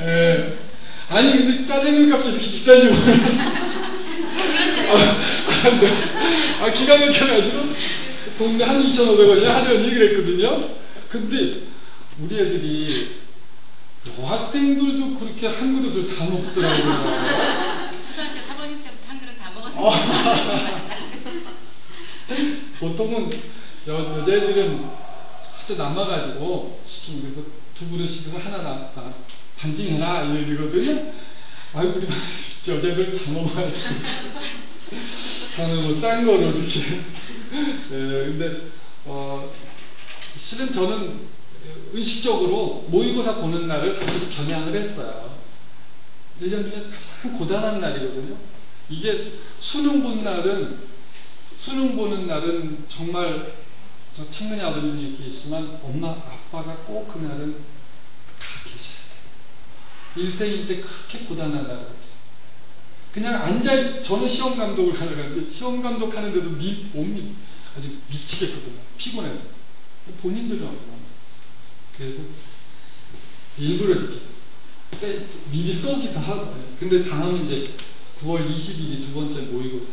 예. 아니, 근데 짜장면 값이 이렇게 비싼지 몰랐어요. 기가 막혀가지고, 동네 한 2,500원이야 하려니 그랬거든요. 근데, 우리 애들이, 여학생들도 그렇게 한 그릇을 다 먹더라고요. 초등학교 3학년 때부터 한 그릇 다 먹었는데. 보통은 여자애들은 하도 남아가지고 시키면 그래서 두 그릇 시켜서 하나 반띵해라 이러거든요. 아이고 우리 여자애들 다 먹어가지고 나는 뭐 싼 거를 이렇게. 근데 실은 저는 의식적으로 모의고사 보는 날을 사실 겨냥을 했어요. 1년 중에 가장 고단한 날이거든요. 이게 수능 보는 날은 정말 저 창근이 아버님 얘기했지만 엄마 아빠가 꼭 그날은 가 계셔야 돼요. 일생일 때 그렇게 고단한 날이 없어요. 그냥 저는 시험 감독을 하려고 시험 감독 하는데도 몸이 아주 미치겠거든요. 피곤해서. 본인들은 얼마나. 그래서 일부러 이렇게 미리 쏘기도 하고. 근데 다음은 이제 9월 20일이 두 번째 모의고사.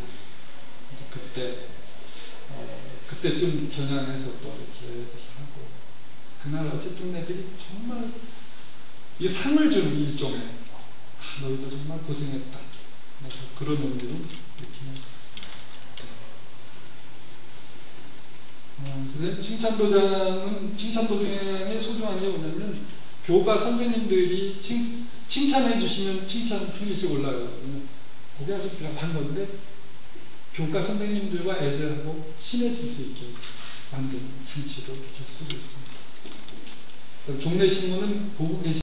그때 좀 겨냥해서 또 이렇게 하고. 그날 어쨌든 애들이 정말 이 상을 주는 일종의 너희도 정말 고생했다. 그런 의미로 이렇게. 근데 칭찬도장의 소중한 게 뭐냐면 교과 선생님들이 칭찬해 주시면 칭찬 한 개씩 올라가거든요. 그게 아주 비합한 건데 교과 선생님들과 애들하고 친해질 수 있게 만든 장치로 이렇게 쓰고 있습니다. 종래 신문은 보고 계시